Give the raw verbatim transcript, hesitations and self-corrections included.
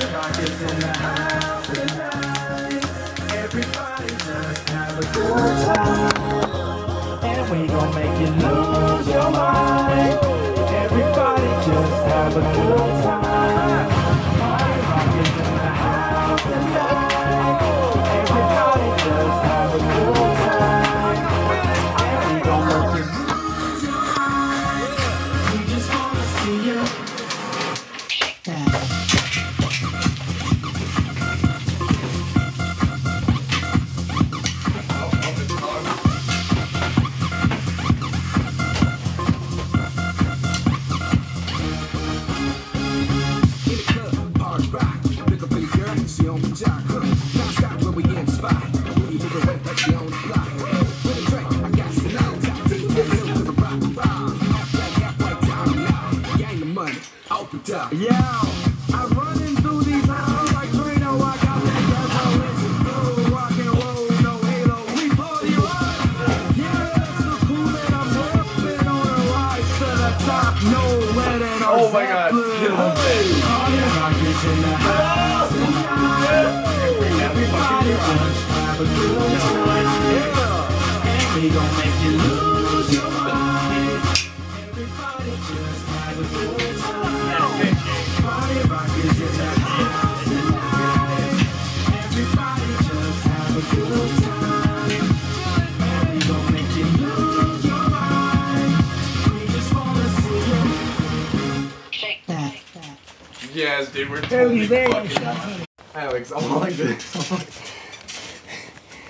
rock is in the house tonight. Everybody just have a good time, and we gon' make you lose your mind. Everybody just have a good time. Party rock is in the house tonight. Everybody just have a good time, and we gon' make you lose your mind. We just wanna see you. Yeah, I'm running through these halls like Trino. I got that ghetto, it's cool, rock and roll, no halo. We party rock. Yeah, it's so cool that I'm rapping on a rise to the top. No letting our Oh my God! Party rock is in the house tonight. Everybody just have a good time. Yeah, and we gon' make you lose your mind. Everybody just have a good time. Party rock is in the house tonight. Everybody just have a good time, and we gon' make you lose your mind. We just wanna see you shake that. Yes, dude, we're totally fucking. Alex, I'm like this.